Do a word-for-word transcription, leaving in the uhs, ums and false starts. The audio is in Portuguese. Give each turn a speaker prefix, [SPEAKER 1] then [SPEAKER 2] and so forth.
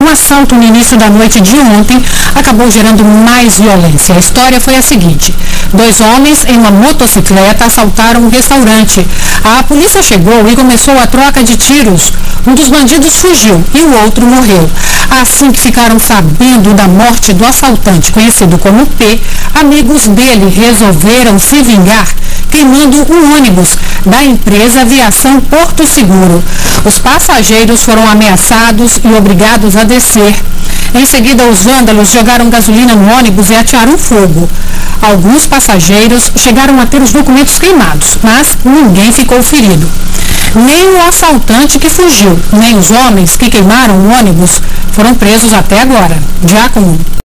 [SPEAKER 1] Um assalto no início da noite de ontem acabou gerando mais violência. A história foi a seguinte: dois homens em uma motocicleta assaltaram um restaurante. A polícia chegou e começou a troca de tiros. Um dos bandidos fugiu e o outro morreu. Assim que ficaram sabendo da morte do assaltante, conhecido como P, amigos dele resolveram se vingar, queimando um ônibus da empresa Aviação Porto Seguro. Os passageiros foram ameaçados e obrigados a descer. Em seguida, os vândalos jogaram gasolina no ônibus e atearam fogo. Alguns passageiros chegaram a ter os documentos queimados, mas ninguém ficou ferido. Nem o assaltante que fugiu, nem os homens que queimaram o ônibus foram presos até agora. Giacomo.